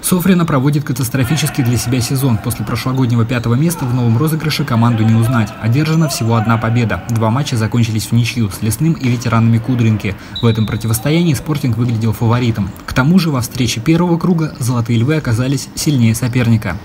Софрина проводит катастрофический для себя сезон. После прошлогоднего 5-го места в новом розыгрыше команду не узнать. Одержана всего одна победа. 2 матча закончились в ничью с Лесным и ветеранами Кудринки. В этом противостоянии Спортинг выглядел фаворитом. К тому же во встрече первого круга «Золотые львы» оказались сильнее соперника.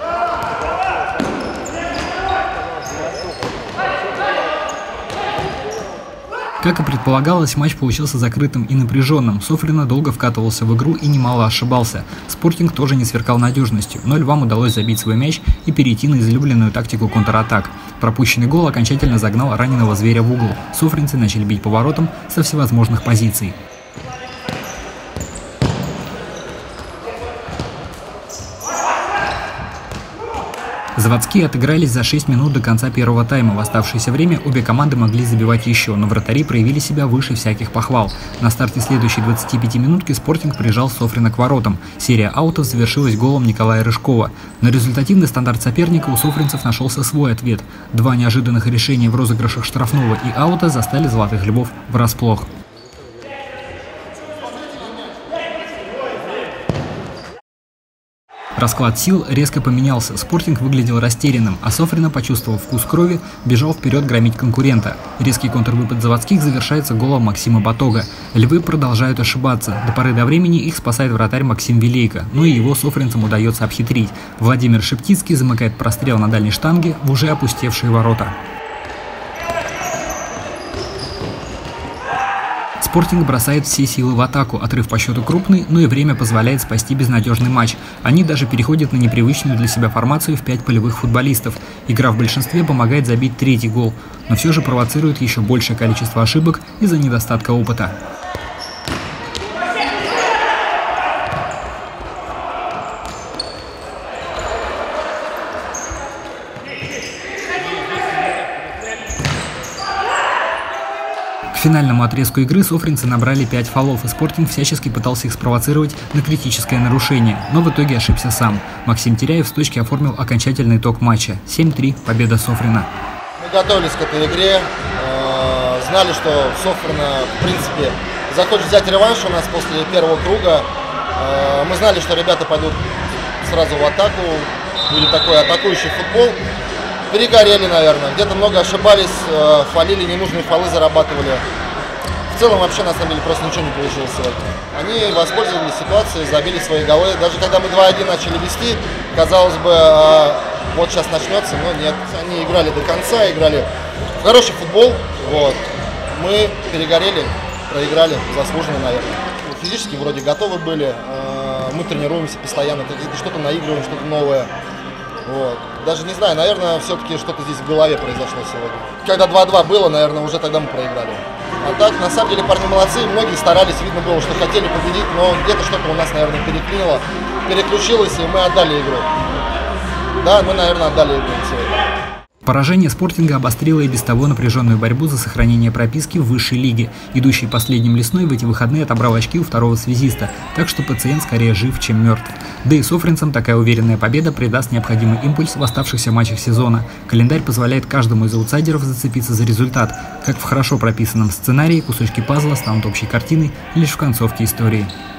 Как и предполагалось, матч получился закрытым и напряженным. Софрина долго вкатывался в игру и немало ошибался. Спортинг тоже не сверкал надежностью, но львам удалось забить свой мяч и перейти на излюбленную тактику контратак. Пропущенный гол окончательно загнал раненого зверя в угол. Софринцы начали бить по воротам со всевозможных позиций. Заводские отыгрались за 6 минут до конца первого тайма. В оставшееся время обе команды могли забивать еще, но вратари проявили себя выше всяких похвал. На старте следующей 25-минутки Спортинг прижал Софрина к воротам. Серия аутов завершилась голом Николая Рыжкова. На результативный стандарт соперника у софринцев нашелся свой ответ. 2 неожиданных решения в розыгрышах штрафного и аута застали «Золотых львов» врасплох. Расклад сил резко поменялся. Спортинг выглядел растерянным, а Софрина, почувствовав вкус крови, бежал вперед громить конкурента. Резкий контрвыпад заводских завершается голом Максима Батога. Львы продолжают ошибаться. До поры до времени их спасает вратарь Максим Вилейко, но и его софринцам удается обхитрить. Владимир Шептицкий замыкает прострел на дальней штанге в уже опустевшие ворота. Спортинг бросает все силы в атаку, отрыв по счету крупный, но и время позволяет спасти безнадежный матч. Они даже переходят на непривычную для себя формацию в 5 полевых футболистов. Игра в большинстве помогает забить 3-й гол, но все же провоцирует еще большее количество ошибок из-за недостатка опыта. К финальному отрезку игры софринцы набрали 5 фолов, и Спортинг всячески пытался их спровоцировать на критическое нарушение, но в итоге ошибся сам. Максим Теряев с точки оформил окончательный итог матча. 7-3, победа Софрина. Мы готовились к этой игре, знали, что Софрина, в принципе, захочет взять реванш у нас после первого круга. Мы знали, что ребята пойдут сразу в атаку, будет такой атакующий футбол. Перегорели, наверное, где-то много ошибались, фалили, ненужные фолы зарабатывали. В целом вообще на самом деле просто ничего не получилось сегодня. Они воспользовались ситуацией, забили свои голы. Даже когда мы 2-1 начали вести, казалось бы, вот сейчас начнется, но нет. Они играли до конца, играли в хороший футбол. Вот. Мы перегорели, проиграли, заслуженно, наверное. Физически вроде готовы были, мы тренируемся постоянно, что-то наигрываем, что-то новое. Вот. Даже не знаю, наверное, все-таки что-то здесь в голове произошло сегодня. Когда 2-2 было, наверное, уже тогда мы проиграли. А так, на самом деле, парни молодцы, многие старались, видно было, что хотели победить, но где-то что-то у нас, наверное, переклинило, переключилось, и мы отдали игру. Да, мы, наверное, отдали игру сегодня. Поражение Спортинга обострило и без того напряженную борьбу за сохранение прописки в высшей лиге. Идущий последним Лесной в эти выходные отобрал очки у второго связиста, так что пациент скорее жив, чем мертв. Да и софринцам такая уверенная победа придаст необходимый импульс в оставшихся матчах сезона. Календарь позволяет каждому из аутсайдеров зацепиться за результат. Как в хорошо прописанном сценарии, кусочки пазла станут общей картиной лишь в концовке истории.